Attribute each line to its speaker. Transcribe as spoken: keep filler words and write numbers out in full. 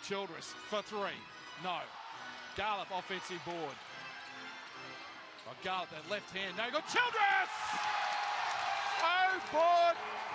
Speaker 1: Childress for three. No. Garlip offensive board. Oh, Garlip, that left hand. No, got Childress! Oh, board.